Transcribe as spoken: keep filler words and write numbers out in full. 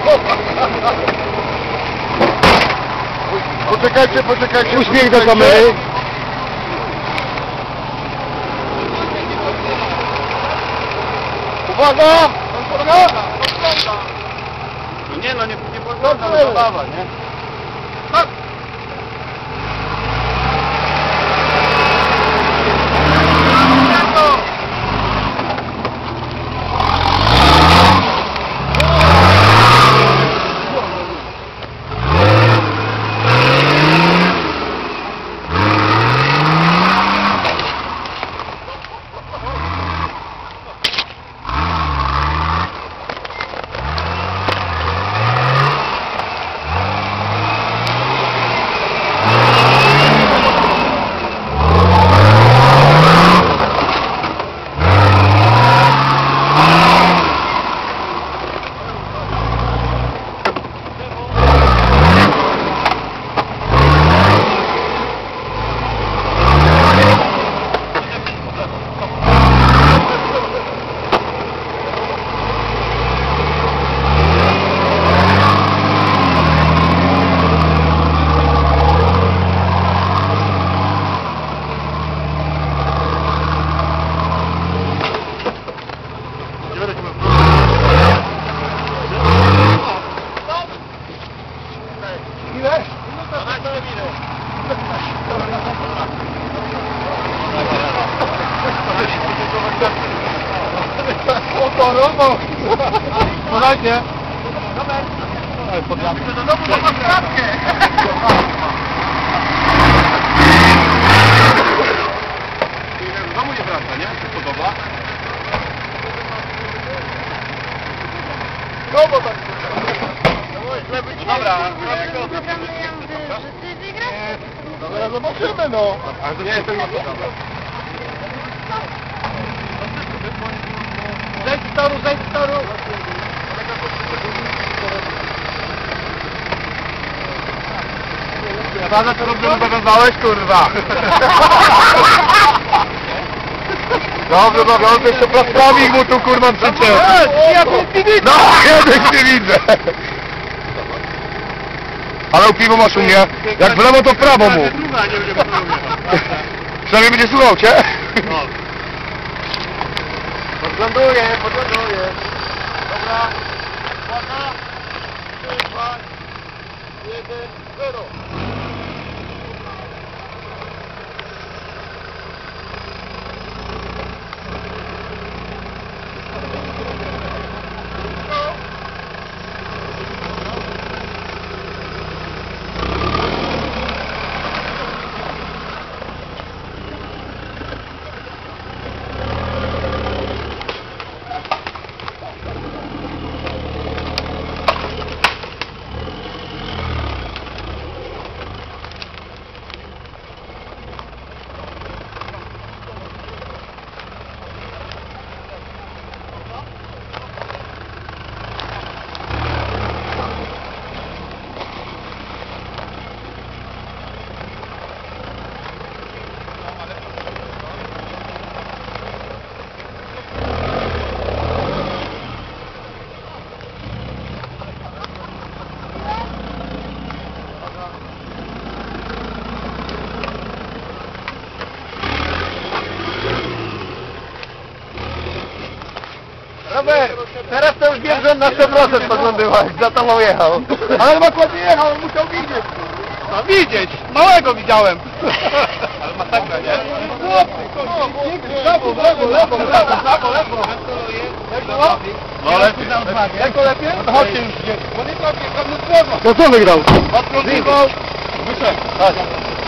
Poczekajcie, poczekajcie. Uśmiech do kamery. Uwaga! Uwaga! No nie no, nie, nie podgląda, ale zabawa, nie? Tak! Ile? Oporowo! Podajcie! Podajcie do domu, to masz kratkę! W domu nie wraca, nie? Się podoba? No bo tak... Dobra, Że ty wygrasz? Dobra, zobaczymy no! ale to nie jest tego dobra. Zejdź z toru, zejdź z toru! Ja za to robię, obowiązałeś, kurwa! Dobrze, dobrze, on jeszcze plastrami mu tu kurwa przyczep. Ja nic nie widzę! No, ja też nie widzę. Ale piwo masz u mnie. Jak w lewo, to w prawo mu. Przynajmniej będzie słuchał cię. Podgląduję, podgląduję. Dobra. Uwaga. trzy, dwa, jeden, zero. Robert, teraz to już wiem, że on na sto procent podglądywałeś, za tobą jechał. Ale dokładnie jechał, on musiał widzieć. No widzieć, małego widziałem. Ale masakra, nie? Lewo, lewo, lewo, lewo, lewo, lewo. Jak to? No lepiej. Jak to lepiej? No chodźcie już gdzieś. Bo nie trafię, tam drzewo. To co wygrał? Odplątywał. Wyszedł. Chodź.